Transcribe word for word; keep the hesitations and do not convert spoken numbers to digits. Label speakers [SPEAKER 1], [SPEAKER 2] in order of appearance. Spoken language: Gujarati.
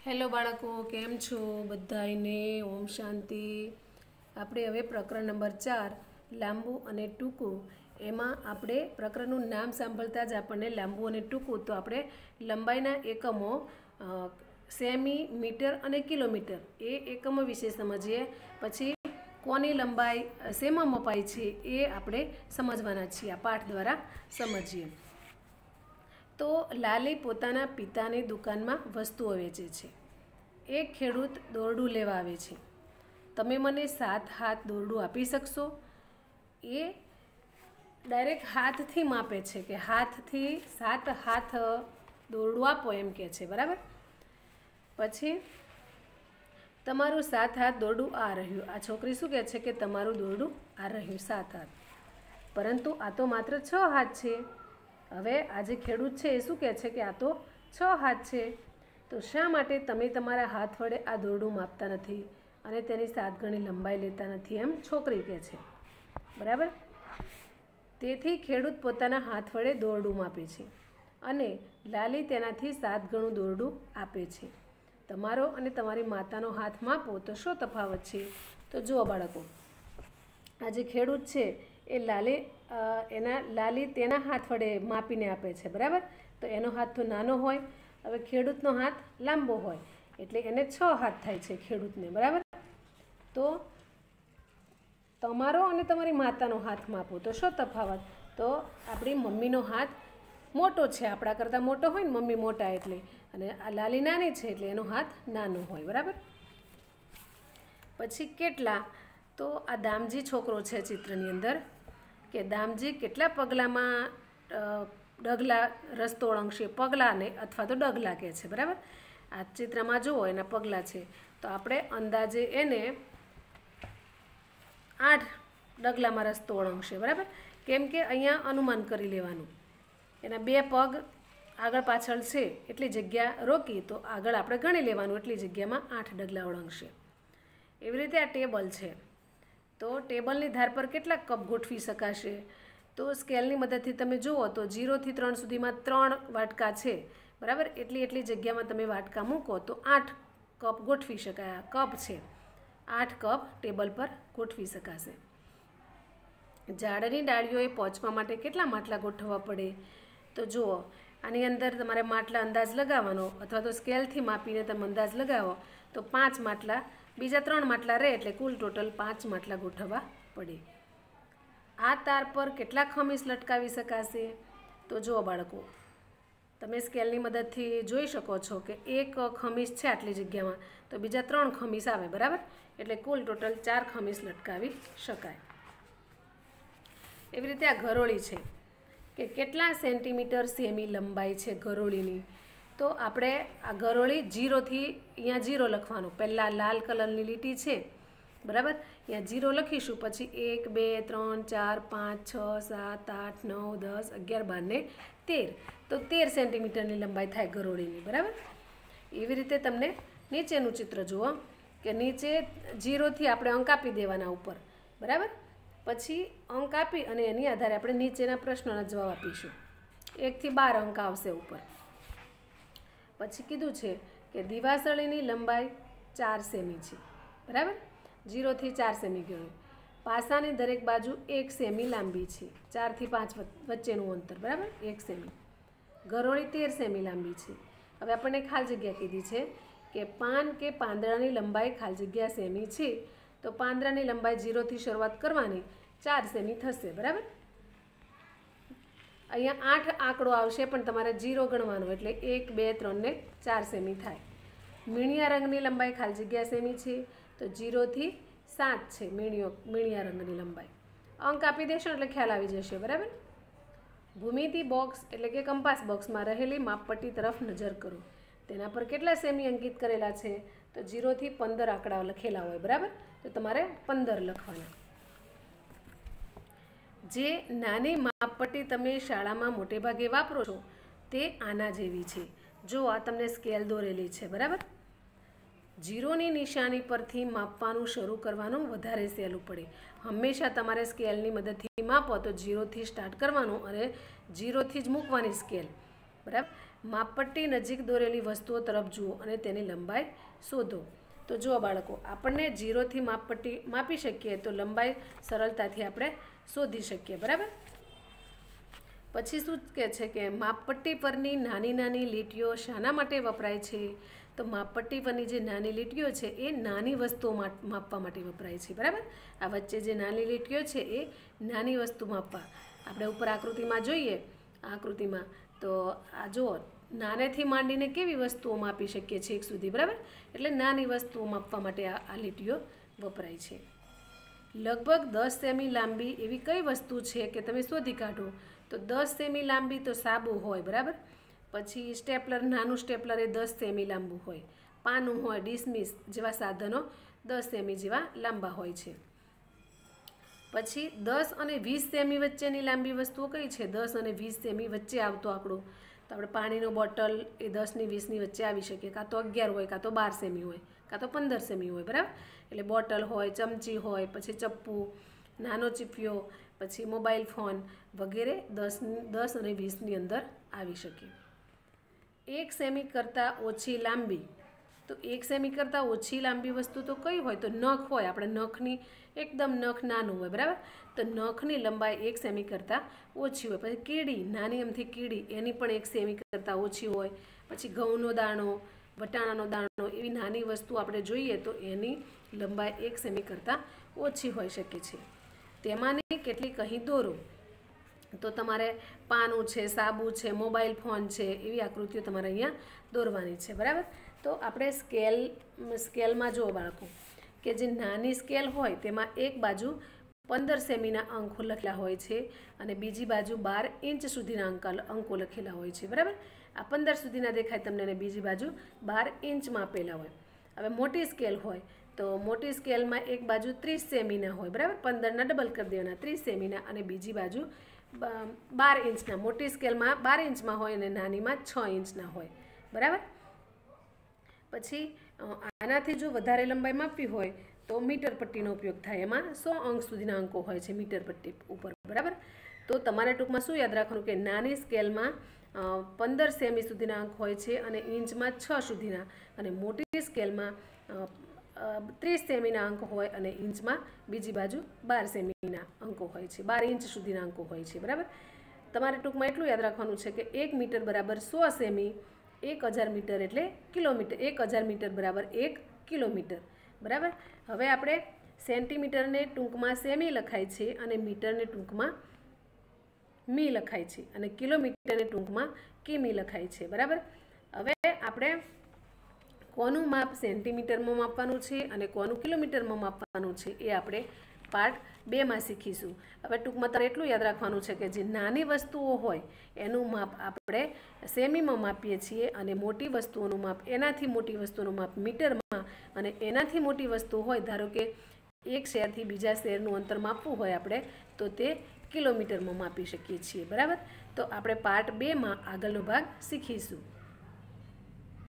[SPEAKER 1] હેલો બાળકો, કેમ છો બધાને? ઓમ શાંતિ. આપણે હવે પ્રકરણ નંબર ચાર લાંબુ અને ટૂંકું, એમાં આપણે પ્રકરણનું નામ સાંભળતા જ આપણને લાંબુ અને ટૂંકું, તો આપણે લંબાઈના એકમો સેમી, મીટર અને કિલોમીટર એ એકમો વિશે સમજીએ. પછી કોની લંબાઈ શેમાં મપાય છે એ આપણે સમજવાના છીએ, આ પાઠ દ્વારા સમજીએ. તો લાલી પોતાના પિતાની દુકાનમાં વસ્તુઓ વેચે છે. એક ખેડૂત દોરડું લેવા આવે છે. તમે મને સાત હાથ દોરડું આપી શકશો? એ ડાયરેક્ટ હાથથી માપે છે કે હાથથી સાત હાથ દોરડું આપો એમ કહે છે, બરાબર. પછી તમારું સાત હાથ દોરડું આ રહ્યું. આ છોકરી શું કહે છે કે તમારું દોરડું આ રહ્યું સાત હાથ, પરંતુ આ તો માત્ર છ હાથ છે. હવે આ જે ખેડૂત છે એ શું કહે છે કે આ તો છ હાથ છે, તો શા માટે તમે તમારા હાથ વડે આ દોરડું માપતા નથી અને તેની સાત ગણી લંબાઈ લેતા નથી, એમ છોકરી કહે છે, બરાબર. તેથી ખેડૂત પોતાના હાથ વડે દોરડું માપે છે અને લાલી તેનાથી સાત ગણું દોરડું આપે છે. તમારો અને તમારી માતાનો હાથ માપો તો શું તફાવત છે? તો જુઓ બાળકો, આ જે ખેડૂત છે એ લાલી એના લાલી તેના હાથ વડે માપીને આપે છે, બરાબર. તો એનો હાથ તો નાનો હોય, હવે ખેડૂતનો હાથ લાંબો હોય, એટલે એને છ હાથ થાય છે ખેડૂતને, બરાબર. તો તમારો અને તમારી માતાનો હાથ માપો તો શું તફાવત? તો આપણી મમ્મીનો હાથ મોટો છે, આપણા કરતાં મોટો હોય ને, મમ્મી મોટા એટલે, અને આ લાલી નાની છે એટલે એનો હાથ નાનો હોય, બરાબર. પછી કેટલા? તો આ દામજી છોકરો છે ચિત્રની અંદર, કે દામજી કેટલા પગલામાં ડગલા રસ્તો ઓળંગશે? પગલાંને અથવા તો ડગલા કહે છે, બરાબર. આ ચિત્રમાં જુઓ એના પગલાં છે, તો આપણે અંદાજે એને આઠ ડગલામાં રસ્તો ઓળંગશે, બરાબર. કેમ કે અહીંયા અનુમાન કરી લેવાનું, એના બે પગ આગળ પાછળ છે એટલી જગ્યા રોકી તો આગળ આપણે ગણી લેવાનું, એટલી જગ્યામાં આઠ ડગલા ઓળંગશે. એવી રીતે આ ટેબલ છે, તો ટેબલની ધાર પર કેટલા કપ ગોઠવી શકાશે? તો સ્કેલની મદદથી તમે જુઓ તો જીરોથી ત્રણ સુધીમાં ત્રણ વાટકા છે, બરાબર. એટલી એટલી જગ્યામાં તમે વાટકા મૂકો તો આઠ કપ ગોઠવી શકાય. આ કપ છે, આઠ કપ ટેબલ પર ગોઠવી શકાશે. ઝાડની ડાળીઓએ પહોંચવા માટે કેટલા માટલા ગોઠવવા પડે? તો જુઓ, આની અંદર તમારે માટલા અંદાજ લગાવવાનો, અથવા તો સ્કેલથી માપીને તમે અંદાજ લગાવો તો પાંચ માટલા, બીજા ત્રણ માટલા રહે એટલે કુલ ટોટલ પાંચ માટલા ગોઠવવા પડે. આ તાર પર કેટલા ખમીસ લટકાવી શકાશે? તો જુઓ બાળકો, તમે સ્કેલની મદદથી જોઈ શકો છો કે એક ખમીસ છે આટલી જગ્યામાં, તો બીજા ત્રણ ખમીસ આવે, બરાબર. એટલે કુલ ટોટલ ચાર ખમીસ લટકાવી શકાય. એવી રીતે આ ગરોળી છે, કે કેટલા સેન્ટીમીટર સેમી લંબાઈ છે ગરોળીની? તો આપણે આ ગરોળી જીરોથી, અહીંયા જીરો લખવાનું, પહેલાં લાલ કલરની લીટી છે, બરાબર. અહીંયા જીરો લખીશું, પછી એક બે ત્રણ ચાર પાંચ છ સાત આઠ નવ દસ અગિયાર બાર ને તેર, તો તેર સેન્ટીમીટરની લંબાઈ થાય ગરોળીની, બરાબર. એવી રીતે તમને નીચેનું ચિત્ર જુઓ, કે નીચે જીરોથી આપણે અંક આપી દેવાના ઉપર, બરાબર. પછી અંક આપી અને એની આધારે આપણે નીચેના પ્રશ્નોના જવાબ આપીશું. એકથી બાર અંક આવશે ઉપર. પછી કીધું છે કે દિવાસળીની લંબાઈ ચાર સેમી છે, બરાબર. જીરોથી ચાર સેમી ગણ્યું. પાસાની દરેક બાજુ એક સેમી લાંબી છે, ચારથી પાંચ વચ્ચેનું અંતર, બરાબર, એક સેમી. ગરોળી તેર સેમી લાંબી છે. હવે આપણને ખાલી જગ્યા કીધી છે કે પાન કે પાંદડાની લંબાઈ ખાલી જગ્યા સેમી છે, તો પાંદડાની લંબાઈ જીરોથી શરૂઆત કરવાની, ચાર સેમી થશે, બરાબર. અહીંયા આઠ આંકડો આવશે પણ તમારે જીરો ગણવાનો, એટલે એક બે ત્રણ ને ચાર સેમી થાય. મીણિયા રંગની લંબાઈ ખાલી જગ્યા સેમી છે, તો જીરોથી સાત છે મીણિયો મીણિયા રંગની લંબાઈ. અંક આપી દેશો એટલે ખ્યાલ આવી જશે, બરાબર. ભૂમિતિ બોક્સ એટલે કે કંપાસ બોક્સમાં રહેલી માપપટ્ટી તરફ નજર કરો. તેના પર કેટલા સેમી અંકિત કરેલા છે? તો જીરોથી પંદર આંકડા લખેલા હોય, બરાબર. તો તમારે પંદર લખવાના. જે નાની માપપટ્ટી તમે શાળામાં મોટે ભાગે વાપરો છો તે આના જેવી છે. જો આ તમને સ્કેલ દોરેલી છે, બરાબર. જીરોની નિશાની પરથી માપવાનું શરૂ કરવાનું વધારે સહેલું પડે. હંમેશા તમારે સ્કેલની મદદથી માપો તો જીરોથી સ્ટાર્ટ કરવાનું અને જીરોથી જ મૂકવાની સ્કેલ, બરાબર. માપપટ્ટી નજીક દોરેલી વસ્તુઓ તરફ જુઓ અને તેની લંબાઈ શોધો. તો જુઓ બાળકો, આપણને જીરોથી માપપટ્ટી માપી શકીએ તો લંબાઈ સરળતાથી આપણે શોધી શકીએ. બરાબર. પછી શું કહે છે કે માપપટ્ટી પરની નાની નાની લીટીઓ શાના માટે વપરાય છે? તો માપપટ્ટી પરની જે નાની લીટીઓ છે એ નાની વસ્તુઓ માપવા માટે વપરાય છે. બરાબર. આ વચ્ચે જે નાની લીટીઓ છે એ નાની વસ્તુ માપવા. આપણે ઉપર આકૃતિમાં જોઈએ, આકૃતિમાં તો આ જુઓ, નાનેથી માંડીને કેવી વસ્તુઓ માપી શકીએ છીએ એક સુધી. બરાબર. એટલે નાની વસ્તુઓ માપવા માટે આ આ લીટીઓ વપરાય છે. લગભગ દસ સેમી લાંબી એવી કઈ વસ્તુ છે કે તમે શોધી કાઢો? તો દસ સેમી લાંબી તો સાબુ હોય. બરાબર. પછી સ્ટેપલર, નાનું સ્ટેપલર એ દસ સેમી લાંબુ હોય. પાનું હોય, ડિસમિસ જેવા સાધનો દસ સેમી જેવા લાંબા હોય છે. પછી દસ અને વીસ સેમી વચ્ચેની લાંબી વસ્તુઓ કઈ છે? દસ અને વીસ સેમી વચ્ચે આવતો આંકડો તો આપણે પાણીનો બોટલ એ દસની વીસની વચ્ચે આવી શકે. કાં તો અગિયાર હોય, કાં તો બાર સેમી હોય, કાં તો પંદર સેમી હોય. બરાબર. એટલે બોટલ હોય, ચમચી હોય, પછી ચપ્પુ, નાનો ચીપિયો, પછી મોબાઈલ ફોન વગેરે દસ દસ અને વીસની અંદર આવી શકે. એક સેમી કરતાં ઓછી લાંબી, તો એક સેમી કરતાં ઓછી લાંબી વસ્તુ તો કઈ હોય? તો નખ હોય. આપણે નખની એકદમ નખ નાનું હોય. બરાબર. તો નખની લંબાઈ એક સેમી કરતાં ઓછી હોય. પછી કીડી, નાની અમથી કીડી, એની પણ એક સેમી કરતાં ઓછી હોય. પછી ઘઉંનો દાણો, વટાણાનો દાણો એવી નાની વસ્તુ આપણે જોઈએ તો એની લંબાઈ એક સેમી કરતાં ઓછી હોઈ શકે છે. તેમાંની કેટલીક અહીં દોરો. તો તમારે પાનું છે, સાબુ છે, મોબાઈલ ફોન છે, એવી આકૃતિઓ તમારે અહીંયા દોરવાની છે. બરાબર. તો આપણે સ્કેલ સ્કેલમાં જુઓ બાળકો કે જે નાની સ્કેલ હોય તેમાં એક બાજુ પંદર સેમીના અંકો લખેલા હોય છે અને બીજી બાજુ બાર ઇંચ સુધીના અંક અંકો લખેલા હોય છે. બરાબર. આ પંદર સુધીના દેખાય તમને અને બીજી બાજુ બાર ઇંચમાં આપેલા હોય. હવે મોટી સ્કેલ હોય તો મોટી સ્કેલમાં એક બાજુ ત્રીસ સેમીના હોય. બરાબર. પંદરના ડબલ કરી દેવાના, ત્રીસ સેમીના, અને બીજી બાજુ બાર ઇંચના. મોટી સ્કેલમાં બાર ઇંચમાં હોય અને નાનીમાં છ ઇંચના હોય. બરાબર. પછી આનાથી જો વધારે લંબાઈ માપવી હોય તો મીટર પટ્ટીનો ઉપયોગ થાય. એમાં સો અંક સુધીના અંકો હોય છે મીટર પટ્ટી ઉપર. બરાબર. તો તમારે ટૂંકમાં શું યાદ રાખવાનું કે નાની સ્કેલમાં પંદર સેમી સુધીના અંક હોય છે અને ઇંચમાં છ સુધીના, અને મોટી સ્કેલમાં ત્રીસ સેમીના અંક હોય અને ઇંચમાં બીજી બાજુ બાર સેમીના અંકો હોય છે, બાર ઇંચ સુધીના અંકો હોય છે. બરાબર. તમારે ટૂંકમાં એટલું યાદ રાખવાનું છે કે એક મીટર બરાબર સો સેમી, એક હજાર મીટર એટલે કિલોમીટર, એક હજાર મીટર બરાબર એક કિલોમીટર. બરાબર. હવે આપણે સેન્ટીમીટરને ટૂંકમાં સેમી લખાય છે અને મીટરને ટૂંકમાં મી લખાય છે અને કિલોમીટરને ટૂંકમાં કિમી લખાય છે. બરાબર. હવે આપણે કોનું માપ સેન્ટીમીટરમાં માપવાનું છે અને કોનું કિલોમીટરમાં માપવાનું છે એ આપણે પાર્ટ બેમાં શીખીશું. હવે ટૂંકમાં તારે એટલું યાદ રાખવાનું છે કે જે નાની વસ્તુઓ હોય એનું માપ આપણે સેમીમાં માપીએ છીએ અને મોટી વસ્તુઓનું માપ, એનાથી મોટી વસ્તુઓનું માપ મીટરમાં, અને એનાથી મોટી વસ્તુ હોય, ધારો કે એક શહેરથી બીજા શહેરનું અંતર માપવું હોય આપણે તો તે કિલોમીટરમાં માપી શકીએ છીએ. બરાબર. તો આપણે પાર્ટ બેમાં આગળનો ભાગ શીખીશું.